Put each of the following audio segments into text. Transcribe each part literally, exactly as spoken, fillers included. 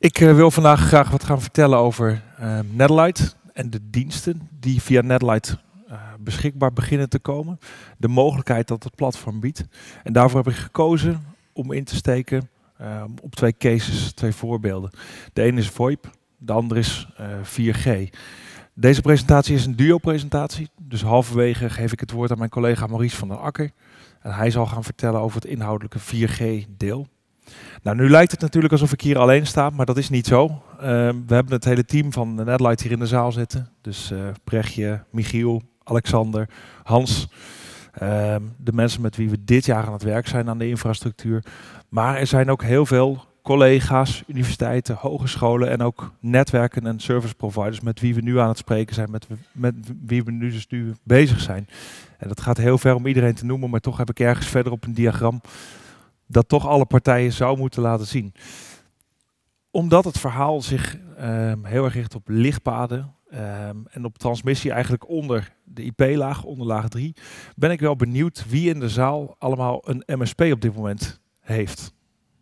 Ik uh, wil vandaag graag wat gaan vertellen over uh, Netherlight en de diensten die via Netherlight uh, beschikbaar beginnen te komen. De mogelijkheid dat het platform biedt. En daarvoor heb ik gekozen om in te steken uh, op twee cases, twee voorbeelden. De ene is VoIP, de andere is uh, vier G. Deze presentatie is een duo-presentatie, dus halverwege geef ik het woord aan mijn collega Maurice van der Akker. En hij zal gaan vertellen over het inhoudelijke vier G deel. Nou, nu lijkt het natuurlijk alsof ik hier alleen sta, maar dat is niet zo. Uh, we hebben het hele team van Netherlight hier in de zaal zitten. Dus uh, Brechtje, Michiel, Alexander, Hans. Uh, de mensen met wie we dit jaar aan het werk zijn aan de infrastructuur. Maar er zijn ook heel veel collega's, universiteiten, hogescholen en ook netwerken en service providers met wie we nu aan het spreken zijn, met, met wie we nu dus nu bezig zijn. En dat gaat heel ver om iedereen te noemen, maar toch heb ik ergens verder op een diagram dat toch alle partijen zou moeten laten zien. Omdat het verhaal zich um, heel erg richt op lichtpaden um, en op transmissie eigenlijk onder de I P-laag, onder laag drie, ben ik wel benieuwd wie in de zaal allemaal een M S P op dit moment heeft.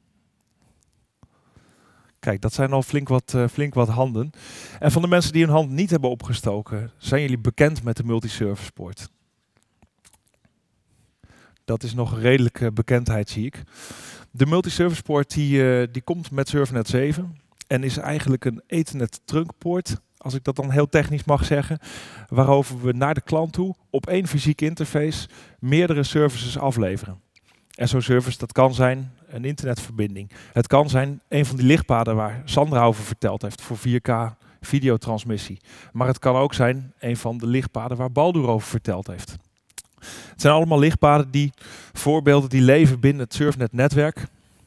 Kijk, dat zijn al flink wat, uh, flink wat handen. En van de mensen die hun hand niet hebben opgestoken, zijn jullie bekend met de multiservice poort? Dat is nog een redelijke bekendheid, zie ik. De multiservice poort die, uh, die komt met SurfNet zeven en is eigenlijk een Ethernet trunkpoort, als ik dat dan heel technisch mag zeggen, waarover we naar de klant toe op één fysieke interface meerdere services afleveren. En zo'n service, dat kan zijn een internetverbinding. Het kan zijn een van die lichtpaden waar Sandra over verteld heeft voor vier K videotransmissie. Maar het kan ook zijn een van de lichtpaden waar Baldur over verteld heeft. Het zijn allemaal lichtpaden die voorbeelden die leven binnen het SurfNet-netwerk.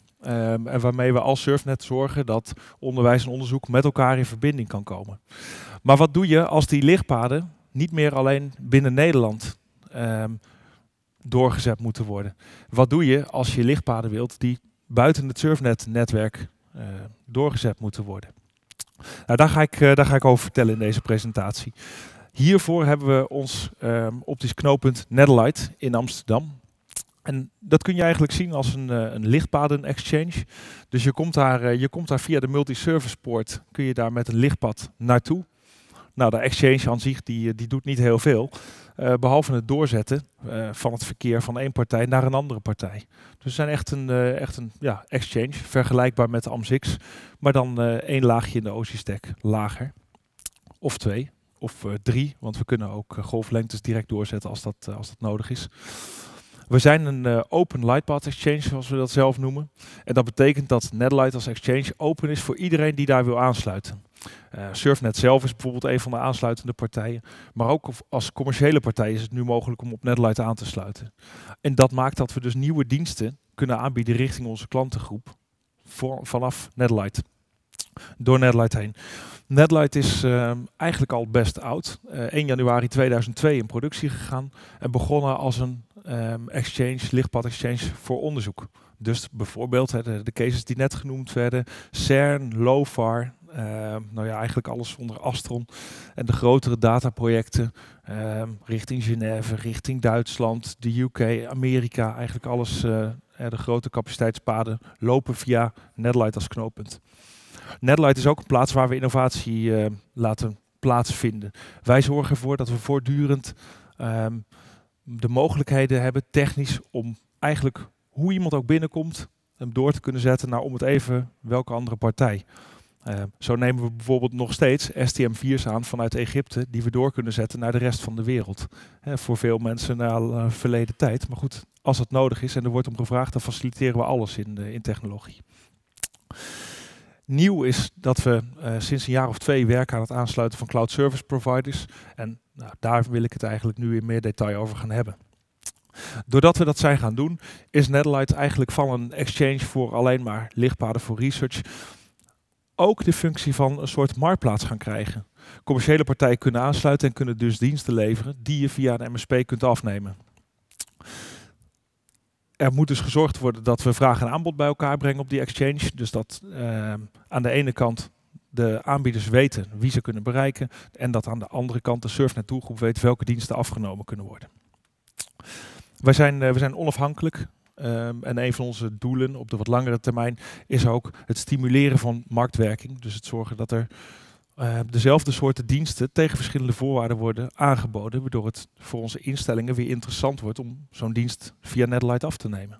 Um, en waarmee we als SurfNet zorgen dat onderwijs en onderzoek met elkaar in verbinding kan komen. Maar wat doe je als die lichtpaden niet meer alleen binnen Nederland um, doorgezet moeten worden? Wat doe je als je lichtpaden wilt die buiten het SurfNet-netwerk uh, doorgezet moeten worden? Nou, daar ga ik, uh, daar ga ik over vertellen in deze presentatie. Hiervoor hebben we ons um, optisch knooppunt Netherlight in Amsterdam. En dat kun je eigenlijk zien als een, uh, een lichtpaden exchange. Dus je komt, daar, uh, je komt daar via de multiservice poort, kun je daar met een lichtpad naartoe. Nou, de exchange aan zich die, die doet niet heel veel, uh, behalve het doorzetten uh, van het verkeer van één partij naar een andere partij. Dus we zijn echt een, uh, echt een ja, exchange, vergelijkbaar met de A M S X, maar dan uh, één laagje in de O S I-stack lager, of twee. Of uh, drie, want we kunnen ook uh, golflengtes direct doorzetten als dat, uh, als dat nodig is. We zijn een uh, open lightpath exchange, zoals we dat zelf noemen. En dat betekent dat Netherlight als exchange open is voor iedereen die daar wil aansluiten. Uh, SurfNet zelf is bijvoorbeeld een van de aansluitende partijen. Maar ook als commerciële partij is het nu mogelijk om op Netherlight aan te sluiten. En dat maakt dat we dus nieuwe diensten kunnen aanbieden richting onze klantengroep voor, vanaf Netherlight. Door Netherlight heen. Netherlight is uh, eigenlijk al best oud. Uh, één januari tweeduizend twee in productie gegaan en begonnen als een um, exchange, lichtpad exchange voor onderzoek. Dus bijvoorbeeld hè, de, de cases die net genoemd werden, CERN, LOFAR, uh, nou ja, eigenlijk alles onder Astron en de grotere dataprojecten uh, richting Genève, richting Duitsland, de U K, Amerika, eigenlijk alles, uh, de grote capaciteitspaden lopen via Netherlight als knooppunt. Netherlight is ook een plaats waar we innovatie uh, laten plaatsvinden. Wij zorgen ervoor dat we voortdurend um, de mogelijkheden hebben, technisch, om eigenlijk hoe iemand ook binnenkomt, hem door te kunnen zetten naar om het even welke andere partij. Uh, zo nemen we bijvoorbeeld nog steeds S T M vier's aan vanuit Egypte, die we door kunnen zetten naar de rest van de wereld. He, voor veel mensen na uh, verleden tijd. Maar goed, als het nodig is en er wordt om gevraagd, dan faciliteren we alles in, uh, in technologie. Nieuw is dat we uh, sinds een jaar of twee werken aan het aansluiten van cloud service providers. En nou, daar wil ik het eigenlijk nu in meer detail over gaan hebben. Doordat we dat zijn gaan doen, is Netherlight eigenlijk van een exchange voor alleen maar lichtpaden voor research ook de functie van een soort marktplaats gaan krijgen. Commerciële partijen kunnen aansluiten en kunnen dus diensten leveren die je via een M S P kunt afnemen. Er moet dus gezorgd worden dat we vraag en aanbod bij elkaar brengen op die exchange. Dus dat uh, aan de ene kant de aanbieders weten wie ze kunnen bereiken. En dat aan de andere kant de SurfNet doelgroep weet welke diensten afgenomen kunnen worden. Wij zijn, uh, we zijn onafhankelijk. Um, en een van onze doelen op de wat langere termijn is ook het stimuleren van marktwerking. Dus het zorgen dat er uh, dezelfde soorten diensten tegen verschillende voorwaarden worden aangeboden, waardoor het voor onze instellingen weer interessant wordt om zo'n dienst via Netherlight af te nemen.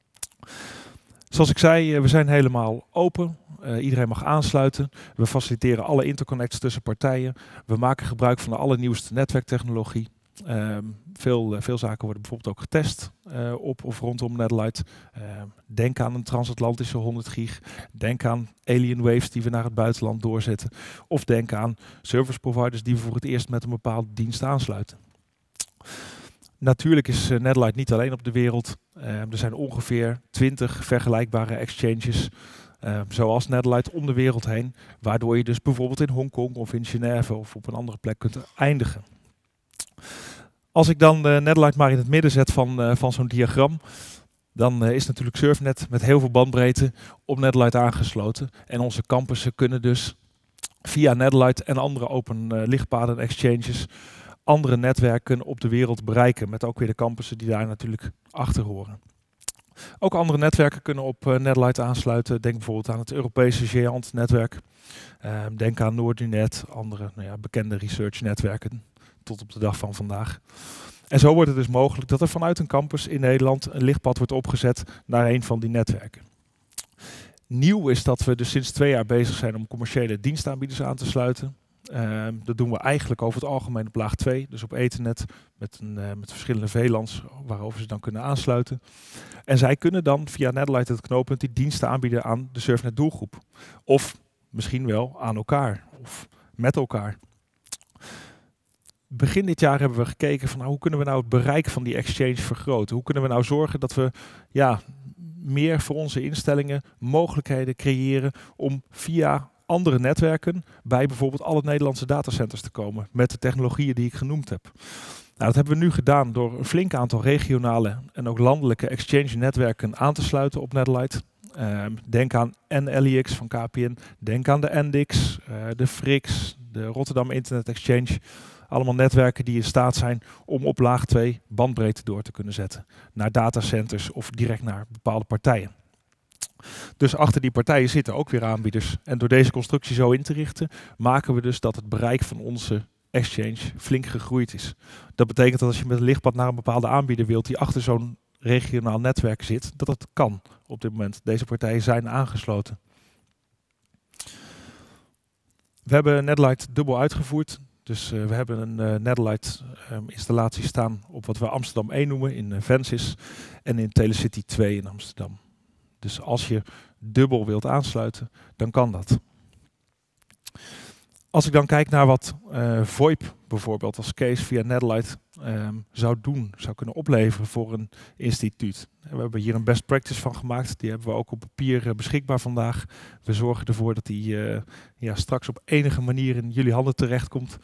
Zoals ik zei, we zijn helemaal open. Uh, iedereen mag aansluiten. We faciliteren alle interconnects tussen partijen. We maken gebruik van de allernieuwste netwerktechnologie. Uh, veel, uh, veel zaken worden bijvoorbeeld ook getest uh, op of rondom Netherlight. Uh, denk aan een transatlantische honderd gig. Denk aan alien waves die we naar het buitenland doorzetten. Of denk aan service providers die we voor het eerst met een bepaalde dienst aansluiten. Natuurlijk is uh, Netherlight niet alleen op de wereld. Uh, er zijn ongeveer twintig vergelijkbare exchanges uh, zoals Netherlight om de wereld heen. Waardoor je dus bijvoorbeeld in Hongkong of in Genève of op een andere plek kunt eindigen. Als ik dan uh, Netherlight maar in het midden zet van, uh, van zo'n diagram, dan uh, is natuurlijk Surfnet met heel veel bandbreedte op Netherlight aangesloten. En onze campussen kunnen dus via Netherlight en andere open uh, lichtpaden exchanges andere netwerken op de wereld bereiken. Met ook weer de campussen die daar natuurlijk achter horen. Ook andere netwerken kunnen op uh, Netherlight aansluiten. Denk bijvoorbeeld aan het Europese Géant netwerk. Uh, denk aan Noordunet, andere nou ja, bekende research netwerken tot op de dag van vandaag. En zo wordt het dus mogelijk dat er vanuit een campus in Nederland een lichtpad wordt opgezet naar een van die netwerken. Nieuw is dat we dus sinds twee jaar bezig zijn om commerciële dienstaanbieders aan te sluiten. Uh, dat doen we eigenlijk over het algemeen op laag twee, dus op Ethernet met, een, uh, met verschillende V LANs waarover ze dan kunnen aansluiten. En zij kunnen dan via Netherlight het knooppunt die diensten aanbieden aan de Surfnet doelgroep. Of misschien wel aan elkaar of met elkaar. Begin dit jaar hebben we gekeken van nou, hoe kunnen we nou het bereik van die exchange vergroten? Hoe kunnen we nou zorgen dat we ja, meer voor onze instellingen mogelijkheden creëren om via andere netwerken bij bijvoorbeeld alle Nederlandse datacenters te komen met de technologieën die ik genoemd heb. Nou, dat hebben we nu gedaan door een flink aantal regionale en ook landelijke exchange netwerken aan te sluiten op Netherlight. Uh, denk aan N L I X van K P N, denk aan de N D X, uh, de F R I X, de Rotterdam Internet Exchange. Allemaal netwerken die in staat zijn om op laag twee bandbreedte door te kunnen zetten. Naar datacenters of direct naar bepaalde partijen. Dus achter die partijen zitten ook weer aanbieders. En door deze constructie zo in te richten, maken we dus dat het bereik van onze exchange flink gegroeid is. Dat betekent dat als je met een lichtpad naar een bepaalde aanbieder wilt die achter zo'n regionaal netwerk zit, dat het kan op dit moment. Deze partijen zijn aangesloten. We hebben Netherlight dubbel uitgevoerd. Dus uh, we hebben een uh, Netherlight um, installatie staan op wat we Amsterdam één noemen in uh, Vensis en in Telecity twee in Amsterdam. Dus als je dubbel wilt aansluiten, dan kan dat. Als ik dan kijk naar wat uh, VoIP bijvoorbeeld als case via Netherlight um, zou doen, zou kunnen opleveren voor een instituut. We hebben hier een best practice van gemaakt. Die hebben we ook op papier uh, beschikbaar vandaag. We zorgen ervoor dat die uh, ja, straks op enige manier in jullie handen terechtkomt.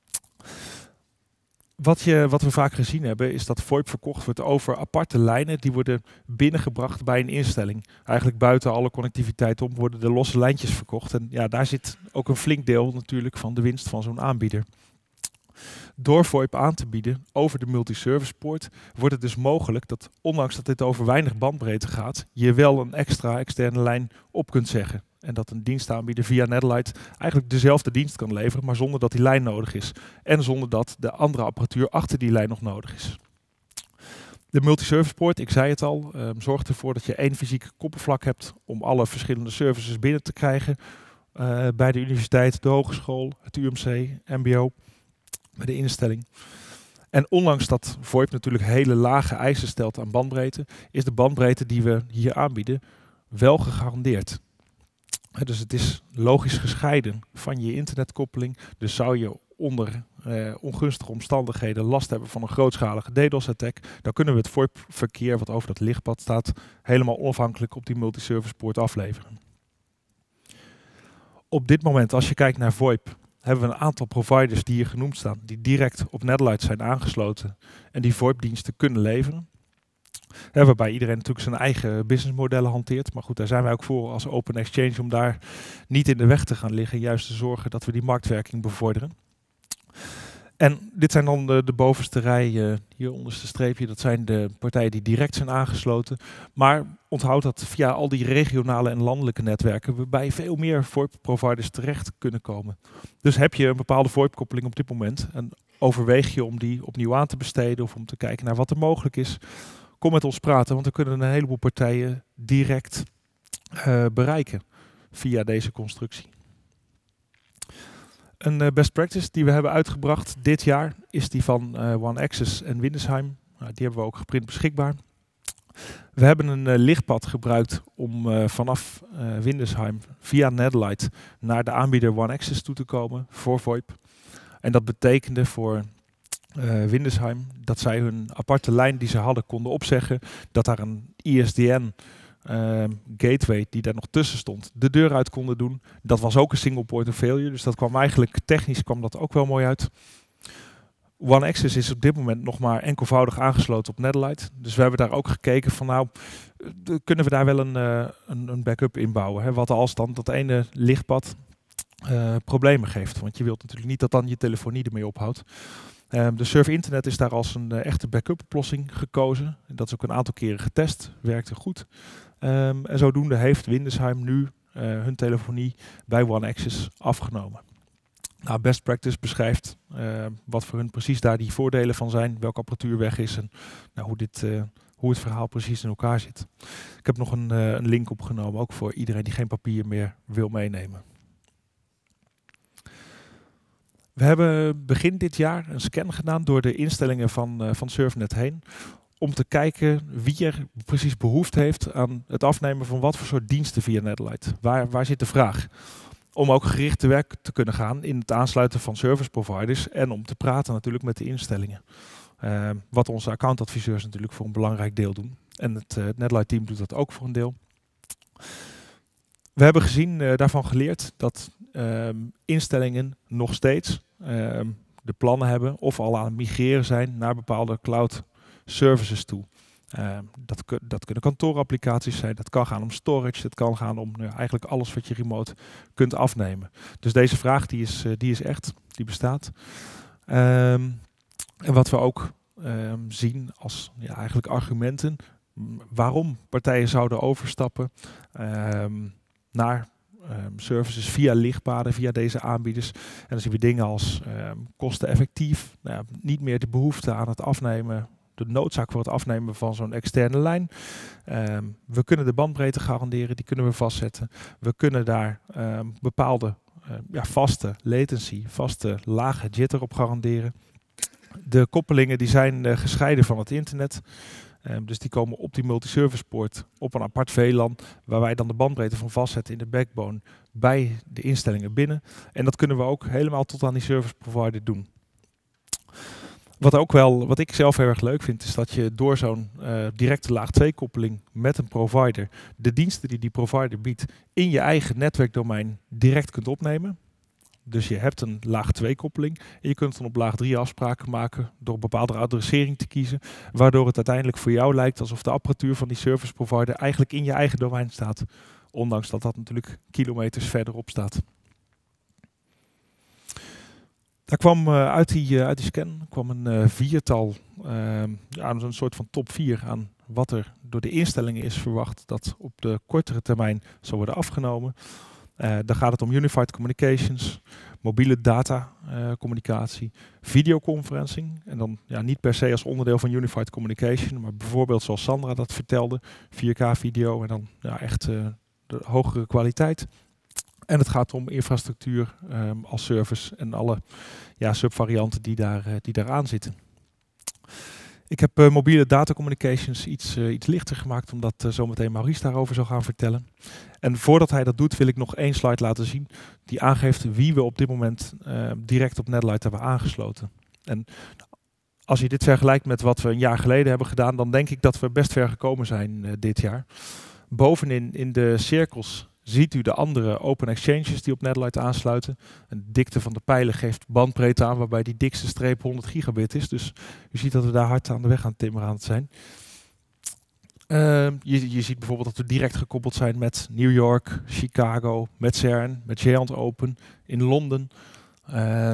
Wat, je, wat we vaak gezien hebben is dat VoIP verkocht wordt over aparte lijnen die worden binnengebracht bij een instelling. Eigenlijk buiten alle connectiviteit om worden de losse lijntjes verkocht. En ja, daar zit ook een flink deel natuurlijk van de winst van zo'n aanbieder. Door VoIP aan te bieden over de multiservice poort wordt het dus mogelijk dat, ondanks dat dit over weinig bandbreedte gaat, je wel een extra externe lijn op kunt zeggen. En dat een dienstaanbieder via Netherlight eigenlijk dezelfde dienst kan leveren, maar zonder dat die lijn nodig is. En zonder dat de andere apparatuur achter die lijn nog nodig is. De multiservice poort, ik zei het al, uh, zorgt ervoor dat je één fysiek koppelvlak hebt om alle verschillende services binnen te krijgen. Uh, bij de universiteit, de hogeschool, het U M C, M B O, bij de instelling. En ondanks dat VoIP natuurlijk hele lage eisen stelt aan bandbreedte, is de bandbreedte die we hier aanbieden wel gegarandeerd. Dus het is logisch gescheiden van je internetkoppeling. Dus zou je onder eh, ongunstige omstandigheden last hebben van een grootschalige DDoS-attack, dan kunnen we het VoIP-verkeer wat over dat lichtpad staat helemaal onafhankelijk op die multiservice poort afleveren. Op dit moment, als je kijkt naar VoIP, hebben we een aantal providers die hier genoemd staan, die direct op Netherlight zijn aangesloten en die VoIP-diensten kunnen leveren. Ja, waarbij iedereen natuurlijk zijn eigen businessmodellen hanteert. Maar goed, daar zijn wij ook voor als Open Exchange om daar niet in de weg te gaan liggen. Juist te zorgen dat we die marktwerking bevorderen. En dit zijn dan de, de bovenste rij, uh, hier onderste streepje, dat zijn de partijen die direct zijn aangesloten. Maar onthoud dat via al die regionale en landelijke netwerken we bij veel meer VoIP-providers terecht kunnen komen. Dus heb je een bepaalde VoIP-koppeling op dit moment en overweeg je om die opnieuw aan te besteden of om te kijken naar wat er mogelijk is, kom met ons praten, want we kunnen een heleboel partijen direct uh, bereiken via deze constructie. Een uh, best practice die we hebben uitgebracht dit jaar is die van uh, OneAccess en Windesheim. Nou, die hebben we ook geprint beschikbaar. We hebben een uh, lichtpad gebruikt om uh, vanaf uh, Windesheim via Netherlight naar de aanbieder OneAccess toe te komen voor VoIP. En dat betekende voor uh, Windesheim dat zij hun aparte lijn die ze hadden konden opzeggen, dat daar een I S D N Uh, gateway die daar nog tussen stond, de deur uit konden doen. Dat was ook een single point of failure, dus dat kwam eigenlijk technisch kwam dat ook wel mooi uit. OneAccess is op dit moment nog maar enkelvoudig aangesloten op Netherlight, dus we hebben daar ook gekeken van nou, kunnen we daar wel een, uh, een, een backup inbouwen, hè? Wat als dan dat ene lichtpad uh, problemen geeft, want je wilt natuurlijk niet dat dan je telefonie ermee ophoudt. Um, de Surf Internet is daar als een uh, echte backup oplossing gekozen. Dat is ook een aantal keren getest, werkte goed. Um, en zodoende heeft Windesheim nu uh, hun telefonie bij OneAccess afgenomen. Nou, best practice beschrijft uh, wat voor hun precies daar die voordelen van zijn, welke apparatuur weg is en nou, hoe, dit, uh, hoe het verhaal precies in elkaar zit. Ik heb nog een, uh, een link opgenomen, ook voor iedereen die geen papier meer wil meenemen. We hebben begin dit jaar een scan gedaan door de instellingen van, uh, van SurfNet heen. Om te kijken wie er precies behoefte heeft aan het afnemen van wat voor soort diensten via Netherlight. Waar, waar zit de vraag? Om ook gericht te werk te kunnen gaan in het aansluiten van service providers. En om te praten natuurlijk met de instellingen. Uh, wat onze accountadviseurs natuurlijk voor een belangrijk deel doen. En het, uh, het Netherlight team doet dat ook voor een deel. We hebben gezien, uh, daarvan geleerd dat uh, instellingen nog steeds uh, de plannen hebben of al aan het migreren zijn naar bepaalde cloud services toe. Uh, dat, dat kunnen kantoorapplicaties zijn, dat kan gaan om storage, dat kan gaan om uh, eigenlijk alles wat je remote kunt afnemen. Dus deze vraag die is, uh, die is echt, die bestaat. Um, en wat we ook um, zien als ja, eigenlijk argumenten waarom partijen zouden overstappen um, naar um, services via lichtpaden, via deze aanbieders. En dan zien we dingen als um, kosteneffectief, nou, niet meer de behoefte aan het afnemen, de noodzaak voor het afnemen van zo'n externe lijn. Um, we kunnen de bandbreedte garanderen, die kunnen we vastzetten. We kunnen daar um, bepaalde uh, ja, vaste latency, vaste lage jitter op garanderen. De koppelingen die zijn uh, gescheiden van het internet. Um, dus die komen op die multiservice poort op een apart V LAN, waar wij dan de bandbreedte van vastzetten in de backbone bij de instellingen binnen. En dat kunnen we ook helemaal tot aan die service provider doen. Wat ook wel, wat ik zelf heel erg leuk vind, is dat je door zo'n uh, directe laag twee koppeling met een provider de diensten die die provider biedt in je eigen netwerkdomein direct kunt opnemen. Dus je hebt een laag twee koppeling en je kunt dan op laag drie afspraken maken door een bepaalde adressering te kiezen, waardoor het uiteindelijk voor jou lijkt alsof de apparatuur van die service provider eigenlijk in je eigen domein staat, ondanks dat dat natuurlijk kilometers verderop staat. Daar kwam uh, uit, die, uh, uit die scan kwam een uh, viertal, uh, ja, een soort van top vier aan wat er door de instellingen is verwacht dat op de kortere termijn zal worden afgenomen. Uh, dan gaat het om Unified Communications, mobiele data uh, communicatie, videoconferencing. En dan ja, niet per se als onderdeel van Unified Communication, maar bijvoorbeeld zoals Sandra dat vertelde, vier K video en dan ja, echt uh, de hogere kwaliteit. En het gaat om infrastructuur um, als service en alle ja, subvarianten die daar, uh, die daaraan zitten. Ik heb uh, mobiele data communications iets, uh, iets lichter gemaakt, omdat uh, zometeen Maurice daarover zal gaan vertellen. En voordat hij dat doet, wil ik nog één slide laten zien die aangeeft wie we op dit moment uh, direct op Netherlight hebben aangesloten. En als je dit vergelijkt met wat we een jaar geleden hebben gedaan, dan denk ik dat we best ver gekomen zijn uh, dit jaar. Bovenin in de cirkels ziet u de andere open exchanges die op Netherlight aansluiten. Een dikte van de pijlen geeft bandbreedte aan, waarbij die dikste streep honderd gigabit is. Dus u ziet dat we daar hard aan de weg aan het timmeren aan het zijn. Uh, je, je ziet bijvoorbeeld dat we direct gekoppeld zijn met New York, Chicago, met CERN, met Giant Open, in Londen. Uh,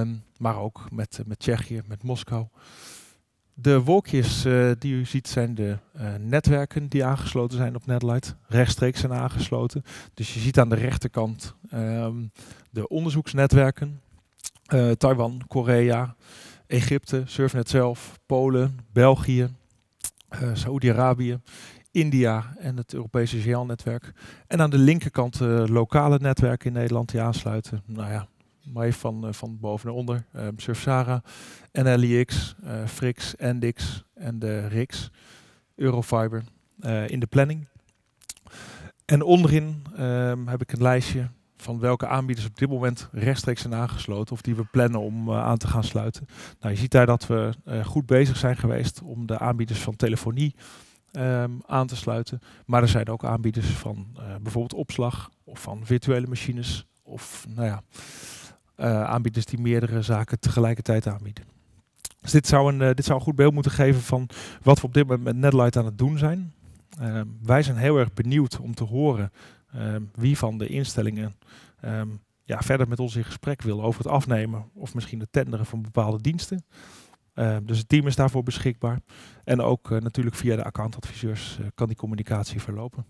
maar ook met, met Tsjechië, met Moskou. De wolkjes uh, die u ziet zijn de uh, netwerken die aangesloten zijn op Netlight, rechtstreeks zijn aangesloten. Dus je ziet aan de rechterkant um, de onderzoeksnetwerken, uh, Taiwan, Korea, Egypte, Surfnet zelf, Polen, België, uh, Saoedi-Arabië, India en het Europese G L-netwerk. En aan de linkerkant uh, lokale netwerken in Nederland die aansluiten. Nou ja, maar even van, uh, van boven naar onder. Uh, Surfsara, N L I X, uh, Frix, Endix en de R I X, Eurofiber uh, in de planning. En onderin uh, heb ik een lijstje van welke aanbieders op dit moment rechtstreeks zijn aangesloten of die we plannen om uh, aan te gaan sluiten. Nou, je ziet daar dat we uh, goed bezig zijn geweest om de aanbieders van telefonie um, aan te sluiten. Maar er zijn ook aanbieders van uh, bijvoorbeeld opslag of van virtuele machines of nou ja, uh, aanbieders die meerdere zaken tegelijkertijd aanbieden. Dus dit zou, een, uh, dit zou een goed beeld moeten geven van wat we op dit moment met Netlight aan het doen zijn. Uh, wij zijn heel erg benieuwd om te horen uh, wie van de instellingen um, ja, verder met ons in gesprek wil over het afnemen of misschien het tenderen van bepaalde diensten. Uh, dus het team is daarvoor beschikbaar. En ook uh, natuurlijk via de accountadviseurs uh, kan die communicatie verlopen.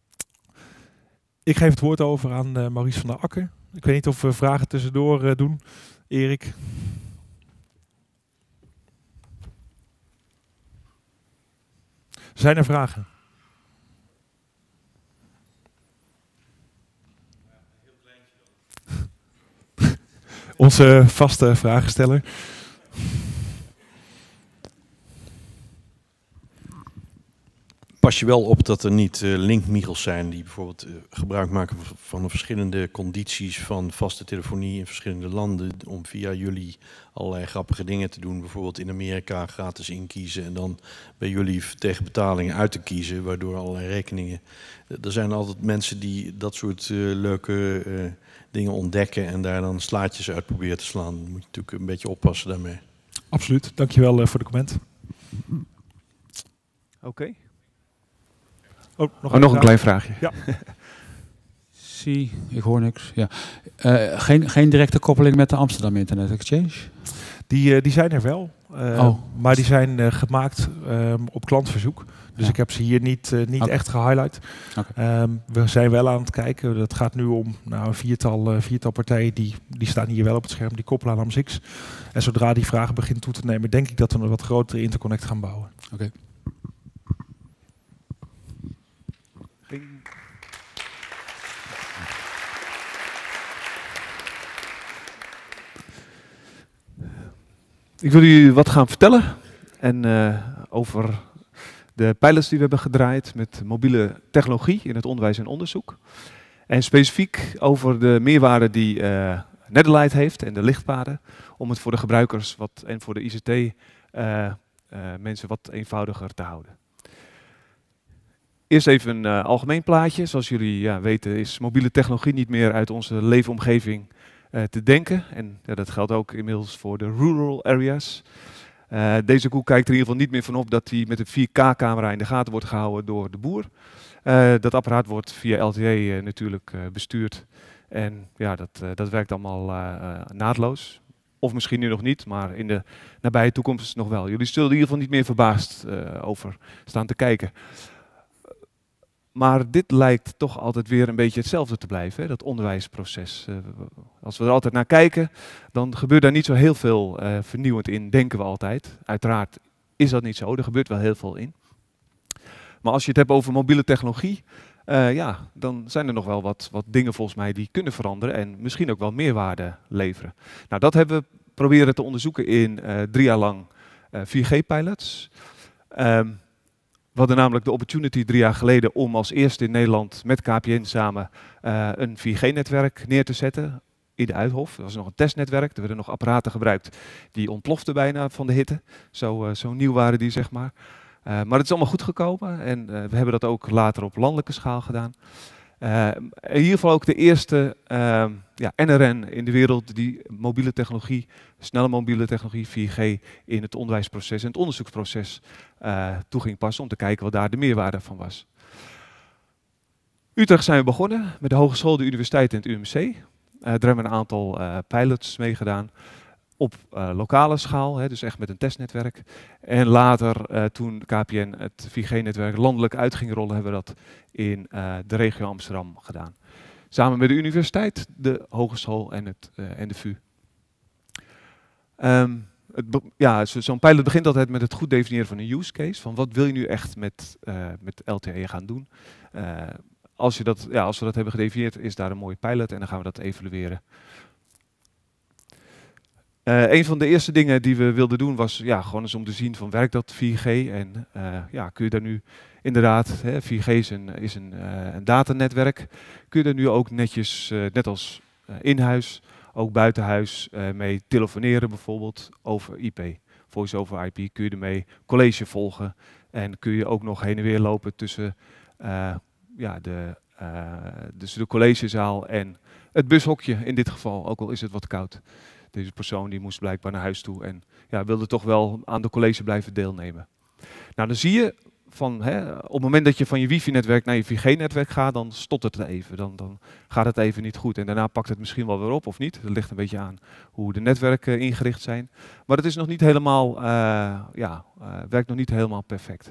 Ik geef het woord over aan uh, Maurice van der Akker. Ik weet niet of we vragen tussendoor uh, doen. Erik. Zijn er vragen? Onze vaste vragensteller. Pas je wel op dat er niet uh, linkmiegels zijn die bijvoorbeeld uh, gebruik maken van de verschillende condities van vaste telefonie in verschillende landen om via jullie allerlei grappige dingen te doen. Bijvoorbeeld in Amerika gratis inkiezen en dan bij jullie tegen betalingen uit te kiezen, waardoor allerlei rekeningen... Er zijn altijd mensen die dat soort uh, leuke uh, dingen ontdekken en daar dan slaatjes uit proberen te slaan. Dan moet je natuurlijk een beetje oppassen daarmee. Absoluut, dankjewel uh, voor de comment. Oké. Okay. Oh, nog, oh, nog een klein vraagje. Ja. Zie, ik hoor niks. Ja. Uh, geen, geen directe koppeling met de Amsterdam Internet Exchange? Die, uh, die zijn er wel, uh, oh. maar die zijn uh, gemaakt um, op klantverzoek. Dus ja. ik heb ze hier niet, uh, niet okay. echt gehighlight. Okay. Um, we zijn wel aan het kijken. Dat gaat nu om nou, een viertal, uh, viertal partijen die, die staan hier wel op het scherm. Die koppelen aan AMSX. En zodra die vragen beginnen toe te nemen, denk ik dat we een wat grotere interconnect gaan bouwen. Oké. Okay. Ik wil jullie wat gaan vertellen en, uh, over de pilots die we hebben gedraaid met mobiele technologie in het onderwijs en onderzoek. En specifiek over de meerwaarde die uh, Netlight heeft en de lichtpaden om het voor de gebruikers wat, en voor de I C T uh, uh, mensen wat eenvoudiger te houden. Eerst even een uh, algemeen plaatje. Zoals jullie ja, weten is mobiele technologie niet meer uit onze leefomgeving uh, te denken. En ja, dat geldt ook inmiddels voor de rural areas. Uh, deze koe kijkt er in ieder geval niet meer van op dat hij met een vier K camera in de gaten wordt gehouden door de boer. Uh, dat apparaat wordt via L T E uh, natuurlijk uh, bestuurd. En ja, dat, uh, dat werkt allemaal uh, uh, naadloos. Of misschien nu nog niet, maar in de nabije toekomst nog wel. Jullie zullen er in ieder geval niet meer verbaasd uh, over staan te kijken. Maar dit lijkt toch altijd weer een beetje hetzelfde te blijven, hè, dat onderwijsproces. Uh, als we er altijd naar kijken, dan gebeurt daar niet zo heel veel uh, vernieuwend in, denken we altijd. Uiteraard is dat niet zo, er gebeurt wel heel veel in. Maar als je het hebt over mobiele technologie, uh, ja, dan zijn er nog wel wat, wat dingen volgens mij die kunnen veranderen en misschien ook wel meerwaarde leveren. Nou, dat hebben we proberen te onderzoeken in uh, drie jaar lang uh, vier G pilots. Um, We hadden namelijk de opportunity drie jaar geleden om als eerste in Nederland met K P N samen uh, een vier G netwerk neer te zetten in de Uithof. Dat was nog een testnetwerk, er werden nog apparaten gebruikt die ontploften bijna van de hitte. Zo, uh, zo nieuw waren die, zeg maar. Uh, maar het is allemaal goed gekomen en uh, we hebben dat ook later op landelijke schaal gedaan. Uh, in ieder geval ook de eerste uh, ja, N R N in de wereld die mobiele technologie, snelle mobiele technologie, vier G in het onderwijsproces en het onderzoeksproces uh, toe ging passen om te kijken wat daar de meerwaarde van was. Utrecht zijn we begonnen met de hogeschool, de universiteit en het U M C. Uh, daar hebben we een aantal uh, pilots mee gedaan. op uh, lokale schaal, hè, dus echt met een testnetwerk. En later, uh, toen K P N het vier G-netwerk landelijk uit ging rollen, hebben we dat in uh, de regio Amsterdam gedaan. Samen met de universiteit, de hogeschool en, het, uh, en de V U. Um, het, ja, zo'n pilot begint altijd met het goed definiëren van een use case. Van wat wil je nu echt met, uh, met L T E gaan doen? Uh, als, je dat, ja, als we dat hebben gedefinieerd, is daar een mooie pilot en dan gaan we dat evalueren. Uh, een van de eerste dingen die we wilden doen was ja, gewoon eens om te zien van werkt dat vier G en uh, ja, kun je daar nu inderdaad, hè, vier G is een, is een, uh, een datanetwerk, kun je daar nu ook netjes, uh, net als uh, in huis, ook buiten huis uh, mee telefoneren bijvoorbeeld over I P. Voice over I P kun je ermee college volgen en kun je ook nog heen en weer lopen tussen uh, ja, de, uh, dus de collegezaal en het bushokje in dit geval, ook al is het wat koud. Deze persoon die moest blijkbaar naar huis toe en ja, wilde toch wel aan de college blijven deelnemen. Nou, dan zie je van, hè, op het moment dat je van je wifi-netwerk naar je vier G-netwerk gaat, dan stottert het even. Dan, dan gaat het even niet goed. En daarna pakt het misschien wel weer op of niet. Dat ligt een beetje aan hoe de netwerken ingericht zijn. Maar het is nog niet helemaal, uh, ja, uh, werkt nog niet helemaal perfect.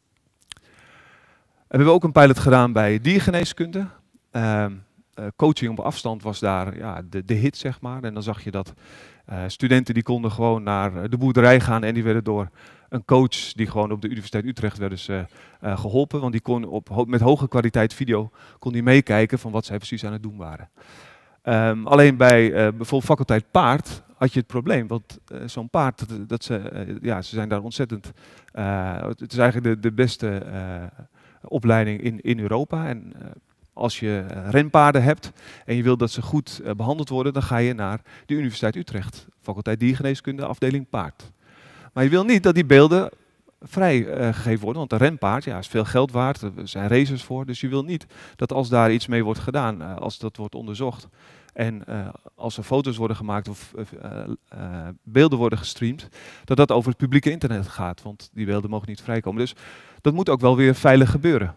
En we hebben ook een pilot gedaan bij diergeneeskunde. Uh, Uh, coaching op afstand was daar ja, de, de hit, zeg maar. En dan zag je dat uh, studenten die konden gewoon naar de boerderij gaan en die werden door een coach die gewoon op de Universiteit Utrecht werden ze uh, geholpen. Want die kon op, ho met hoge kwaliteit video kon die meekijken van wat zij precies aan het doen waren. Um, alleen bij uh, bijvoorbeeld faculteit paard had je het probleem, want uh, zo'n paard, dat, dat ze, uh, ja, ze zijn daar ontzettend, uh, het is eigenlijk de, de beste uh, opleiding in, in Europa. En, uh, Als je uh, renpaarden hebt en je wilt dat ze goed uh, behandeld worden, dan ga je naar de Universiteit Utrecht, faculteit diergeneeskunde, afdeling paard. Maar je wil niet dat die beelden vrijgegeven uh, worden, want een renpaard ja, is veel geld waard, er zijn racers voor, dus je wil niet dat als daar iets mee wordt gedaan, uh, als dat wordt onderzocht en uh, als er foto's worden gemaakt of uh, uh, beelden worden gestreamd, dat dat over het publieke internet gaat, want die beelden mogen niet vrijkomen. Dus dat moet ook wel weer veilig gebeuren.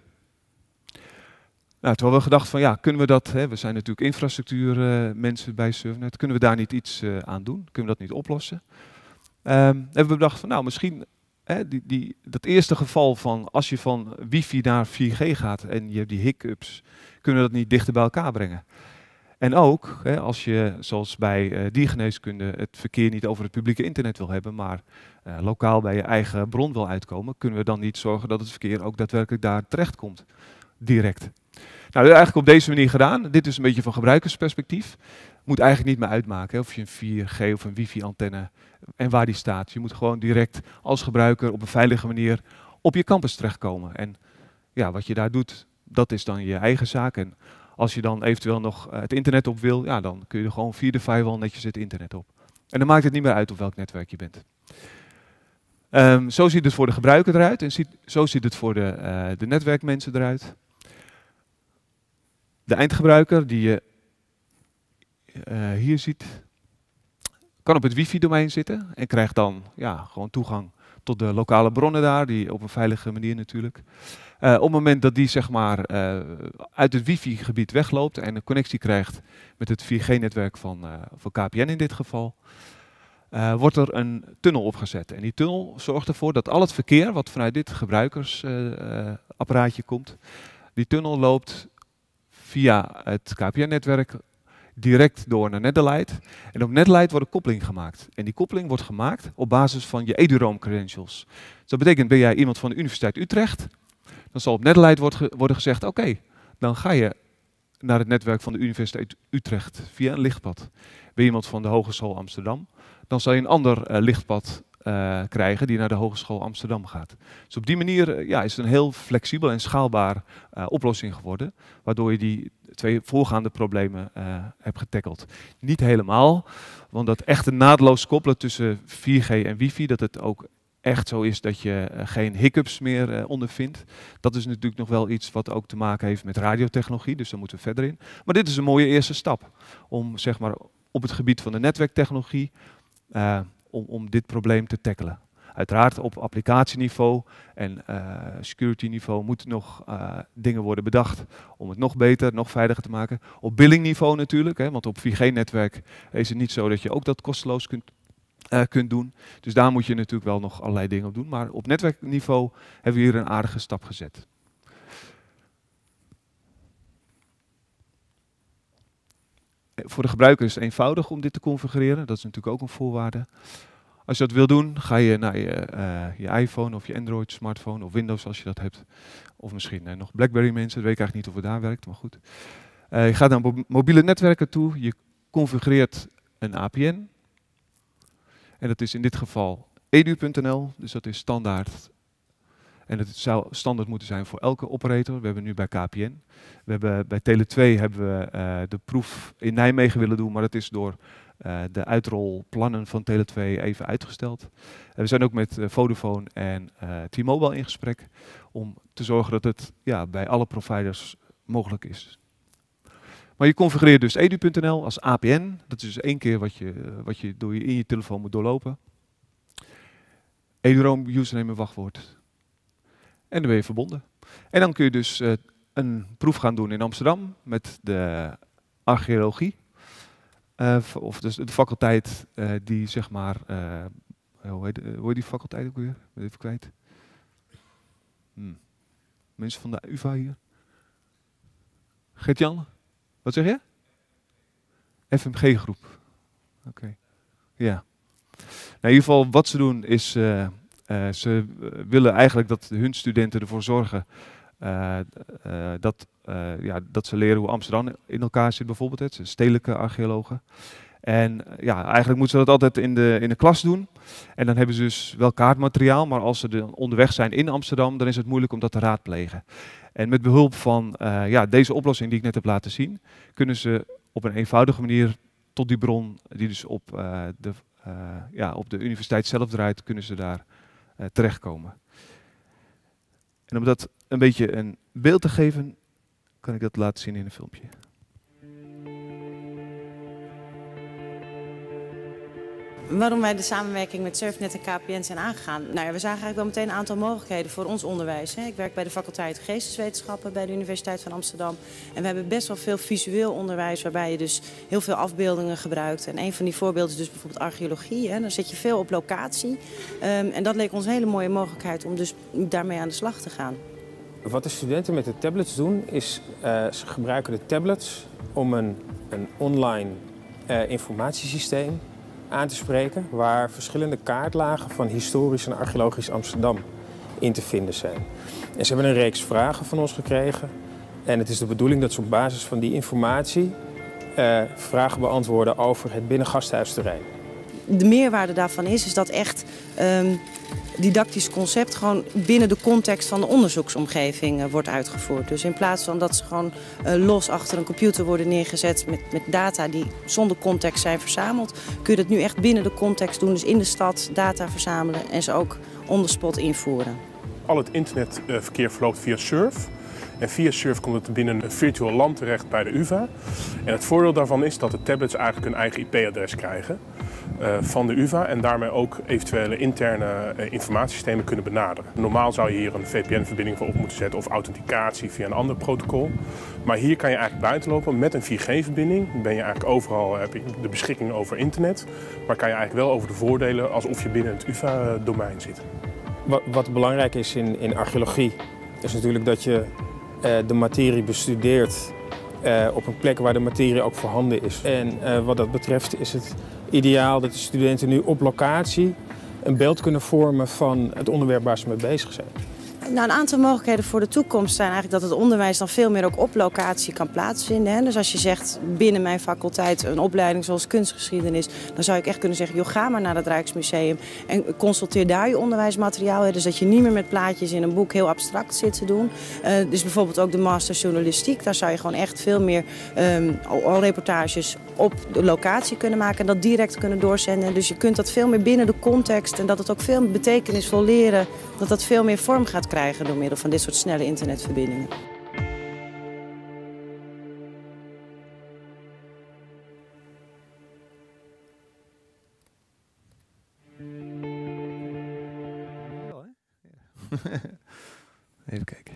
Nou, toen hebben we gedacht van ja, kunnen we dat, hè, we zijn natuurlijk infrastructuurmensen uh, bij SurfNet, kunnen we daar niet iets uh, aan doen? Kunnen we dat niet oplossen? Um, hebben we bedacht van nou, misschien hè, die, die, dat eerste geval van als je van wifi naar vier G gaat en je hebt die hiccups, kunnen we dat niet dichter bij elkaar brengen? En ook, hè, als je zoals bij uh, diergeneeskunde het verkeer niet over het publieke internet wil hebben, maar uh, lokaal bij je eigen bron wil uitkomen, kunnen we dan niet zorgen dat het verkeer ook daadwerkelijk daar terecht komt, direct? Nou, dat hebben we eigenlijk op deze manier gedaan. Dit is een beetje van gebruikersperspectief. Moet eigenlijk niet meer uitmaken hè, of je een vier G of een wifi-antenne en waar die staat. Je moet gewoon direct als gebruiker op een veilige manier op je campus terechtkomen. En ja, wat je daar doet, dat is dan je eigen zaak. En als je dan eventueel nog het internet op wil, ja, dan kun je er gewoon via de firewall netjes het internet op. En dan maakt het niet meer uit op welk netwerk je bent. Um, zo ziet het voor de gebruiker eruit en ziet, zo ziet het voor de, uh, de netwerkmensen eruit. De eindgebruiker die je uh, hier ziet, kan op het wifi-domein zitten en krijgt dan ja, gewoon toegang tot de lokale bronnen daar, die op een veilige manier natuurlijk. Uh, op het moment dat die zeg maar uh, uit het wifi-gebied wegloopt en een connectie krijgt met het vier G-netwerk van, uh, van K P N in dit geval, uh, wordt er een tunnel opgezet. En die tunnel zorgt ervoor dat al het verkeer wat vanuit dit gebruikersapparaatje uh, uh, komt, die tunnel loopt via het K P N-netwerk direct door naar Netherlight. En op Netherlight wordt een koppeling gemaakt. En die koppeling wordt gemaakt op basis van je eduroam credentials. Dus dat betekent, ben jij iemand van de Universiteit Utrecht, dan zal op Netherlight wordt ge worden gezegd, oké, okay, dan ga je naar het netwerk van de Universiteit Utrecht via een lichtpad. Ben je iemand van de Hogeschool Amsterdam, dan zal je een ander uh, lichtpad uh, krijgen die naar de Hogeschool Amsterdam gaat. Dus op die manier uh, ja, is het een heel flexibel en schaalbaar uh, oplossing geworden, waardoor je die twee voorgaande problemen uh, hebt getackeld. Niet helemaal, want dat echte naadloos koppelen tussen vier G en wifi, dat het ook echt zo is dat je uh, geen hiccups meer uh, ondervindt. Dat is natuurlijk nog wel iets wat ook te maken heeft met radiotechnologie, dus daar moeten we verder in. Maar dit is een mooie eerste stap om zeg maar op het gebied van de netwerktechnologie uh, om, om dit probleem te tackelen. Uiteraard op applicatieniveau en uh, security niveau moeten nog uh, dingen worden bedacht om het nog beter, nog veiliger te maken. Op billingniveau natuurlijk, hè, want op vier G-netwerk is het niet zo dat je ook dat kosteloos kunt uh, kunt doen. Dus daar moet je natuurlijk wel nog allerlei dingen op doen. Maar op netwerkniveau hebben we hier een aardige stap gezet. Voor de gebruiker is het eenvoudig om dit te configureren. Dat is natuurlijk ook een voorwaarde. Als je dat wil doen, ga je naar je, uh, je iPhone of je Android smartphone of Windows als je dat hebt. Of misschien uh, nog BlackBerry mensen, dat weet ik eigenlijk niet of het daar werkt, maar goed. Uh, je gaat naar mo mobiele netwerken toe, je configureert een A P N. En dat is in dit geval edu punt n l, dus dat is standaard. En het zou standaard moeten zijn voor elke operator. We hebben nu bij K P N. We hebben, bij Tele twee hebben we uh, de proef in Nijmegen willen doen, maar dat is door uh, de uitrolplannen van Tele twee even uitgesteld. Uh, we zijn ook met uh, Vodafone en uh, T-Mobile in gesprek om te zorgen dat het ja, bij alle providers mogelijk is. Maar je configureert dus edu punt n l als A P N. Dat is dus één keer wat je, uh, wat je door je in je telefoon moet doorlopen. eduroam, username en wachtwoord. En dan ben je verbonden. En dan kun je dus uh, een proef gaan doen in Amsterdam met de archeologie. Uh, of dus de faculteit uh, die zeg maar... Uh, hoe, heet, uh, hoe heet die faculteit ook weer? Ben even kwijt. Hmm. Mensen van de U vA hier? Gert-Jan? Wat zeg je? F M G-groep. Oké. Okay. Ja. Nou, in ieder geval wat ze doen is... Uh, Uh, ze willen eigenlijk dat hun studenten ervoor zorgen uh, uh, dat, uh, ja, dat ze leren hoe Amsterdam in elkaar zit bijvoorbeeld. Het zijn stedelijke archeologen. En uh, ja, eigenlijk moeten ze dat altijd in de, in de klas doen. En dan hebben ze dus wel kaartmateriaal, maar als ze dan onderweg zijn in Amsterdam, dan is het moeilijk om dat te raadplegen. En met behulp van uh, ja, deze oplossing die ik net heb laten zien, kunnen ze op een eenvoudige manier tot die bron, die dus op, uh, de, uh, ja, op de universiteit zelf draait, kunnen ze daar Uh, terechtkomen. En om dat een beetje een beeld te geven, kan ik dat laten zien in een filmpje. Waarom wij de samenwerking met Surfnet en K P N zijn aangegaan? Nou ja, we zagen eigenlijk wel meteen een aantal mogelijkheden voor ons onderwijs. Hè. Ik werk bij de faculteit Geesteswetenschappen bij de Universiteit van Amsterdam. En we hebben best wel veel visueel onderwijs waarbij je dus heel veel afbeeldingen gebruikt. En een van die voorbeelden is dus bijvoorbeeld archeologie. Hè. Dan zit je veel op locatie. Um, en dat leek ons een hele mooie mogelijkheid om dus daarmee aan de slag te gaan. Wat de studenten met de tablets doen is, uh, ze gebruiken de tablets om een, een online uh, informatiesysteem aan te spreken, waar verschillende kaartlagen van historisch en archeologisch Amsterdam in te vinden zijn. En ze hebben een reeks vragen van ons gekregen en het is de bedoeling dat ze op basis van die informatie uh, vragen beantwoorden over het binnengasthuisterrein. De meerwaarde daarvan is, is dat echt um, didactisch concept gewoon binnen de context van de onderzoeksomgeving uh, wordt uitgevoerd. Dus in plaats van dat ze gewoon uh, los achter een computer worden neergezet met, met data die zonder context zijn verzameld, kun je dat nu echt binnen de context doen. Dus in de stad data verzamelen en ze ook on the spot invoeren. Al het internetverkeer verloopt via Surf. En via Surf komt het binnen een virtueel land terecht bij de U vA. En het voordeel daarvan is dat de tablets eigenlijk een eigen I P-adres krijgen uh, van de U vA en daarmee ook eventuele interne uh, informatiesystemen kunnen benaderen. Normaal zou je hier een V P N-verbinding voor op moeten zetten of authenticatie via een ander protocol. Maar hier kan je eigenlijk buiten lopen met een vier G-verbinding. Dan ben je eigenlijk overal, heb je de beschikking over internet. Maar kan je eigenlijk wel over de voordelen alsof je binnen het U V A-domein zit. Wat, wat belangrijk is in, in archeologie is natuurlijk dat je Uh, de materie bestudeert uh, op een plek waar de materie ook voorhanden is. En uh, wat dat betreft is het ideaal dat de studenten nu op locatie een beeld kunnen vormen van het onderwerp waar ze mee bezig zijn. Nou, een aantal mogelijkheden voor de toekomst zijn eigenlijk dat het onderwijs dan veel meer ook op locatie kan plaatsvinden. Hè. Dus als je zegt binnen mijn faculteit een opleiding zoals kunstgeschiedenis, dan zou ik echt kunnen zeggen, joh, ga maar naar het Rijksmuseum en consulteer daar je onderwijsmateriaal. Hè. Dus dat je niet meer met plaatjes in een boek heel abstract zit te doen. Uh, dus bijvoorbeeld ook de master journalistiek, daar zou je gewoon echt veel meer um, al reportages op de locatie kunnen maken en dat direct kunnen doorzenden. Dus je kunt dat veel meer binnen de context en dat het ook veel betekenisvol leren, dat dat veel meer vorm gaat krijgen door middel van dit soort snelle internetverbindingen. Even kijken.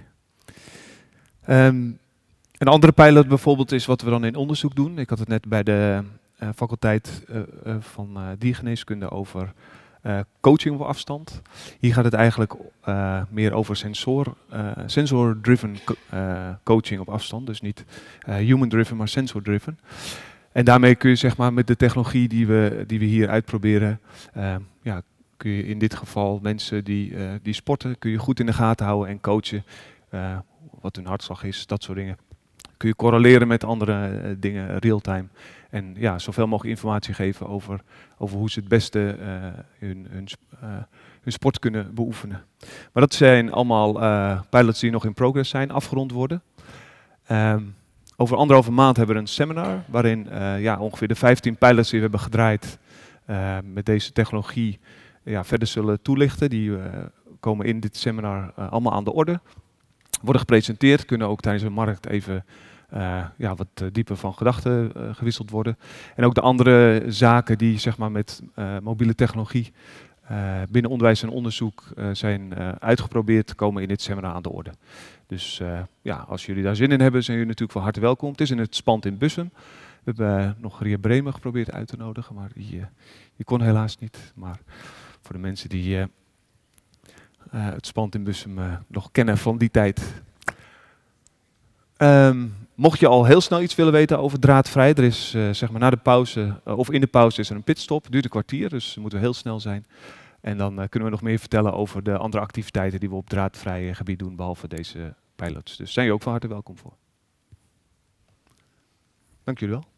Um, een andere pilot bijvoorbeeld is wat we dan in onderzoek doen. Ik had het net bij de uh, faculteit uh, uh, van uh, diergeneeskunde over uh, coaching op afstand. Hier gaat het eigenlijk uh, meer over sensor, uh, sensor-driven co uh, coaching op afstand. Dus niet uh, human-driven, maar sensor-driven. En daarmee kun je zeg maar met de technologie die we, die we hier uitproberen, uh, ja, kun je in dit geval mensen die, uh, die sporten, kun je goed in de gaten houden en coachen. Uh, wat hun hartslag is, dat soort dingen. Kun je correleren met andere uh, dingen, real-time. En ja, zoveel mogelijk informatie geven over, over hoe ze het beste uh, hun, hun, uh, hun sport kunnen beoefenen. Maar dat zijn allemaal uh, pilots die nog in progress zijn, afgerond worden. Um, over anderhalve maand hebben we een seminar waarin uh, ja, ongeveer de vijftien pilots die we hebben gedraaid uh, met deze technologie ja, verder zullen toelichten. Die uh, komen in dit seminar uh, allemaal aan de orde. Worden gepresenteerd, kunnen ook tijdens de markt even uh, ja, wat uh, dieper van gedachten uh, gewisseld worden. En ook de andere zaken die zeg maar, met uh, mobiele technologie uh, binnen onderwijs en onderzoek uh, zijn uh, uitgeprobeerd, komen in dit seminar aan de orde. Dus uh, ja, als jullie daar zin in hebben, zijn jullie natuurlijk van harte welkom. Het is in het Spand in Bussum. We hebben uh, nog Ria Bremer geprobeerd uit te nodigen, maar die, uh, die kon helaas niet. Maar voor de mensen die... Uh, Uh, het Spand in Bussum uh, nog kennen van die tijd. Um, mocht je al heel snel iets willen weten over draadvrij, er is uh, zeg maar na de pauze, uh, of in de pauze is er een pitstop, het duurt een kwartier, dus moeten we heel snel zijn. En dan uh, kunnen we nog meer vertellen over de andere activiteiten die we op draadvrij gebied doen, behalve deze pilots. Dus zijn jullie ook van harte welkom voor. Dank jullie wel.